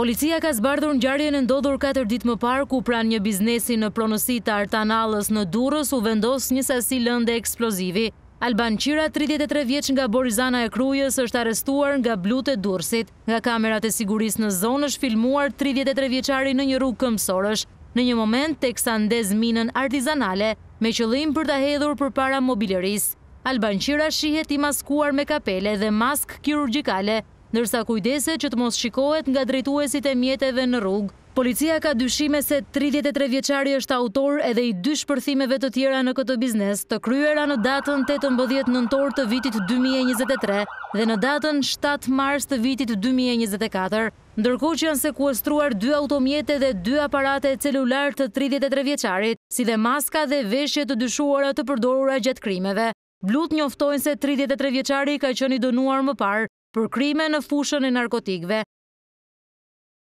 Policia ka zbardhur ngjarjen e ndodhur 4 ditë më parë ku pranë një biznesi në pronësi të Artanallës në Durrës u vendos një sasi lënde eksplozivi. Alban Qira, 33 vjeç nga Borizana e Krujës, është arrestuar nga Blut e Durrësit. Nga kamerat e sigurisë në zonë është filmuar 33 vjeçari në një rrugë këmbësorësh, në një moment teksa ndez minën artizanale me qëllim për ta hedhur përpara mobilerisë. Alban Qira shihet i maskuar me kapele dhe maskë kirurgjikale, ndërsa kujdeset që të mos shikohet nga drejtuesit e mjeteve në rrugë. Policia ka dyshime se 33 vjeçari është autor edhe i 2 shpërthimeve të tjera në këtë biznes, të kryera në datën 18 nëntor të vitit 2023 dhe në datën 7 mars të vitit 2024, ndërkohë që janë sekuestruar 2 automjete dhe 2 aparate celular të 33 vjeçarit, si dhe maska dhe veshje të dyshuara të përdorura gjatë krimeve. Blut njoftojnë se 33 vjeçari ka qenë i dënuar më parë për krime në fushën e narkotikëve.